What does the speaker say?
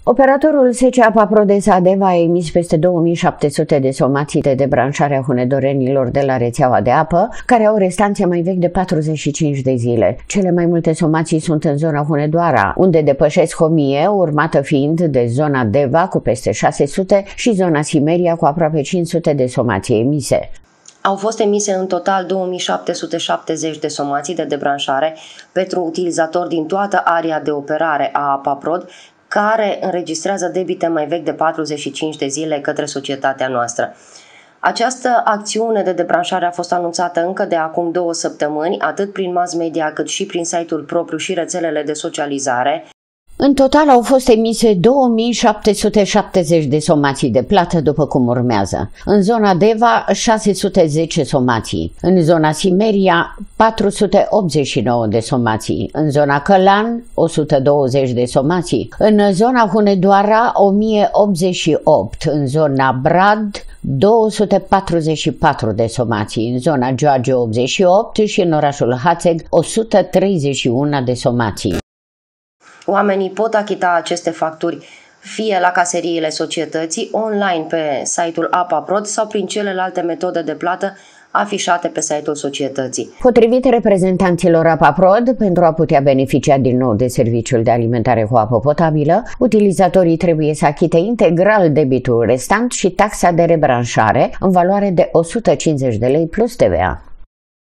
Operatorul SC Apa Pro de Sadeva a emis peste 2700 de somații de debranșare a hunedorenilor de la rețeaua de apă, care au restanțe mai vechi de 45 de zile. Cele mai multe somații sunt în zona Hunedoara, unde depășesc 1000, urmată fiind de zona Deva cu peste 600 și zona Simeria cu aproape 500 de somații emise. Au fost emise în total 2770 de somații de debranșare pentru utilizatori din toată area de operare a APAPROD, care înregistrează debite mai vechi de 45 de zile către societatea noastră. Această acțiune de debranșare a fost anunțată încă de acum 2 săptămâni, atât prin mass media cât și prin site-ul propriu și rețelele de socializare. În total au fost emise 2770 de somații de plată, după cum urmează. În zona Deva, 610 somații. În zona Simeria, 489 de somații. În zona Călan, 120 de somații. În zona Hunedoara, 1088. În zona Brad, 244 de somații. În zona George, 88 și în orașul Hațeg, 131 de somații. Oamenii pot achita aceste facturi fie la caseriile societății, online pe site-ul APAPROD sau prin celelalte metode de plată afișate pe site-ul societății. Potrivit reprezentanților APAPROD, pentru a putea beneficia din nou de serviciul de alimentare cu apă potabilă, utilizatorii trebuie să achite integral debitul restant și taxa de rebranșare în valoare de 150 de lei plus TVA.